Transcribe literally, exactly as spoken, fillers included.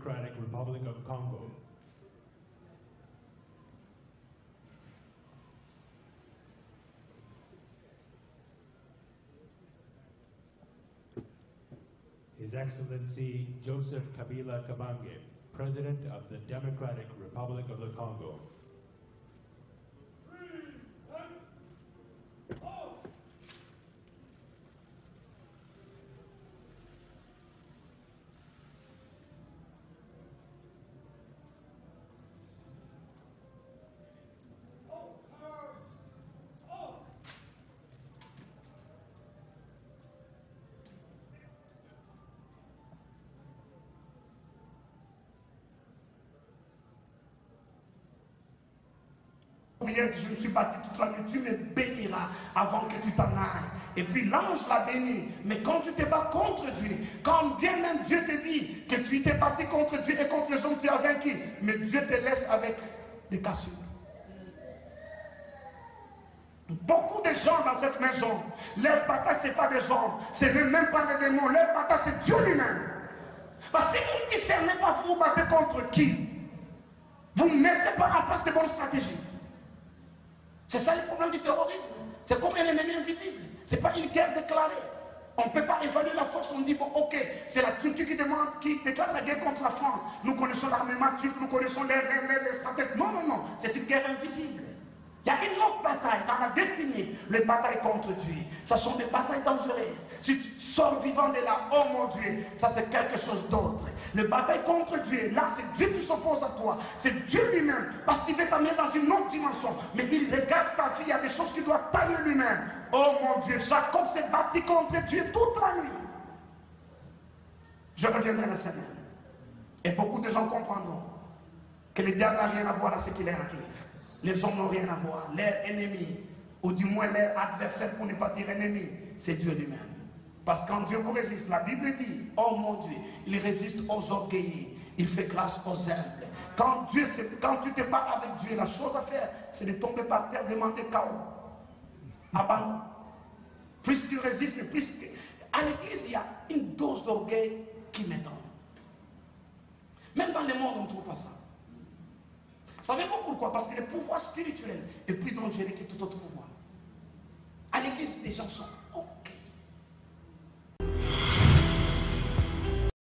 Democratic Republic of Congo. His Excellency Joseph Kabila Kabange, President of the Democratic Republic of the Congo. Que je me suis battu toute la nuit, tu me béniras avant que tu t'en ailles. Et puis l'ange l'a béni. Mais quand tu te bats contre Dieu, quand bien même Dieu te dit que tu t'es battu contre Dieu et contre les hommes, tu as vaincu, mais Dieu te laisse avec des cassures. Beaucoup de gens dans cette maison, leur bataille, ce n'est pas des hommes, ce n'est même pas les démons, leur bataille, c'est Dieu lui-même. Parce que si vous ne discernez pas, vous vous battez contre qui? Vous ne mettez pas en place de bonnes stratégies. C'est ça le problème du terrorisme. C'est comme un ennemi invisible. Ce n'est pas une guerre déclarée. On ne peut pas évaluer la force. On dit, bon, ok, c'est la Turquie qui, demande, qui déclare la guerre contre la France. Nous connaissons l'armement turc, nous connaissons les, les, les, les stratégies. Non, non, non. C'est une guerre invisible. Il y a une autre bataille dans la destinée. Les batailles contre Dieu. Ce sont des batailles dangereuses. Si tu sors vivant de là, oh mon Dieu, ça c'est quelque chose d'autre. Le bataille contre Dieu, là c'est Dieu qui s'oppose à toi. C'est Dieu lui-même, parce qu'il veut t'amener dans une autre dimension. Mais il regarde ta vie, il y a des choses qu'il doit tailler lui-même. Oh mon Dieu, Jacob s'est battu contre Dieu toute la nuit. Je reviendrai la semaine. Et beaucoup de gens comprendront que le diable n'a rien à voir à ce qui leur arrive. Les hommes n'ont rien à voir. Leur ennemi, ou du moins leur adversaire, pour ne pas dire ennemi, c'est Dieu lui-même. Parce que quand Dieu vous résiste, la Bible dit, oh mon Dieu, il résiste aux orgueilleux, il fait grâce aux humbles. Quand, Dieu, quand tu te bats avec Dieu, la chose à faire, c'est de tomber par terre, demander K O. Abandon. Plus tu résistes, plus... À l'église, il y a une dose d'orgueil qui m'étonne. Même dans le monde, on ne trouve pas ça. Savez-vous pourquoi? Parce que le pouvoir spirituel est plus dangereux que tout autre pouvoir. À l'église, les gens sont